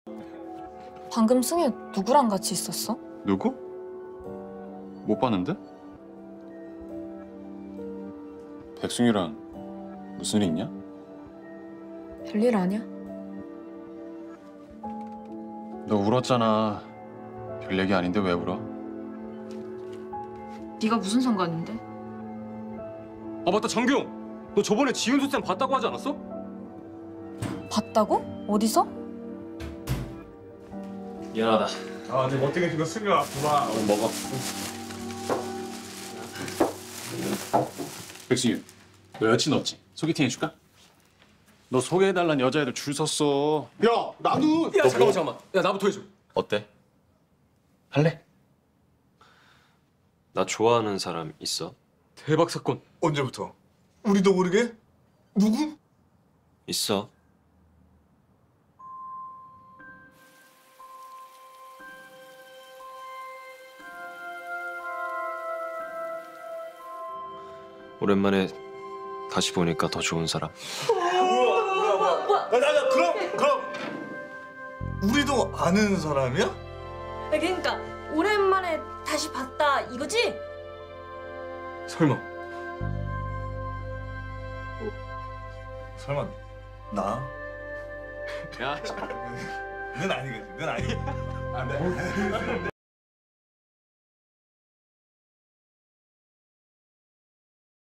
방금 승희 누구랑 같이 있었어? 누구? 못 봤는데? 백승이랑 무슨 일 있냐? 별일 아니야? 너 울었잖아. 별 얘기 아닌데 왜 울어? 네가 무슨 상관인데? 아 맞다 장경! 너 저번에 지은수 쌤 봤다고 하지 않았어? 봤다고? 어디서? 미안하다. 아, 네 멋지게 지금 승리 왔구만. 먹어. 백승이, 너 여친 없지? 소개팅 해줄까? 너 소개해달란 여자애들 줄 섰어. 야, 나도. 야 잠깐만. 야 나부터 해줘. 어때? 할래? 나 좋아하는 사람 있어? 대박 사건. 언제부터? 우리도 모르게? 누구? 있어. 오랜만에 다시 보니까 더 좋은 사람. 나 그럼 우리도 아는 사람이야? 그러니까 오랜만에 다시 봤다 이거지? 설마. 설마 나? 야, 는 아니겠지. 는 아니. 아, 네.